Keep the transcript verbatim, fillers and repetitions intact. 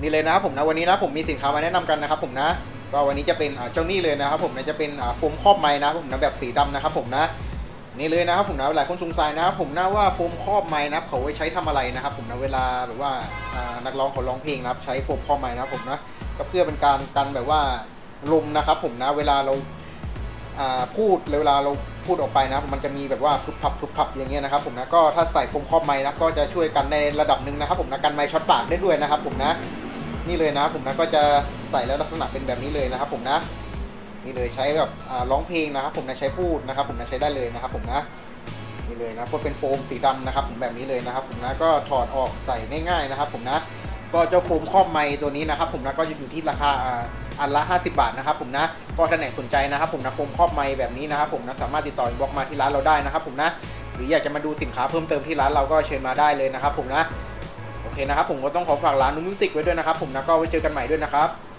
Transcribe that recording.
นี่เลยนะครับผมนะวันนี้นะผมมีสินค้ามาแนะนำกันนะครับผมนะก็วันนี้จะเป็นเจ้านี่เลยนะครับผมนะจะเป็นโฟมครอบไม้นะผมนะแบบสีดำนะครับผมนะนี่เลยนะครับผมนะหลายคนสงสัยนะครับผมนะว่าโฟมครอบไม้นะเขาไว้ใช้ทำอะไรนะครับผมนะเวลาแบบว่านักร้องเขาร้องเพลงนะครับใช้โฟมครอบไม้นะครับผมนะก็เพื่อเป็นการกันแบบว่าลมนะครับผมนะเวลาเราพูดเวลาเราพูดออกไปนะมันจะมีแบบว่าพุบพับพุบพับอย่างเงี้ยนะครับผมนะก็ถ้าใส่โฟมครอบไม้นะก็จะช่วยกันในระดับหนึ่งนะครับผมนะกันไม้ช็อตปากได้ด้วยนะครับผมนะนี่เลยนะผมนะก็จะใส่แล้วลักษณะเป็นแบบนี้เลยนะครับผมนะนี่เลยใช้แบบร้องเพลงนะครับผมนะใช้พูดนะครับผมนะใช้ได้เลยนะครับผมนะนี่เลยนะเพราะเป็นโฟมสีดำนะครับผมแบบนี้เลยนะครับผมนะก็ถอดออกใส่ง่ายๆนะครับผมนะก็เจ้าโฟมครอบไม้ตัวนี้นะครับผมนะก็จะอยู่ที่ราคาอันละห้าสิบบาทนะครับผมนะก็ท่านไหนสนใจนะครับผมนะโฟมครอบไม้แบบนี้นะครับผมนะสามารถติดต่อบล็อกมาที่ร้านเราได้นะครับผมนะหรืออยากจะมาดูสินค้าเพิ่มเติมที่ร้านเราก็เชิญมาได้เลยนะครับผมนะโอเคนะครับผมก็ต้องขอฝากร้านนูมิวสิกไว้ด้วยนะครับผมนะก็ไว้เจอกันใหม่ด้วยนะครับ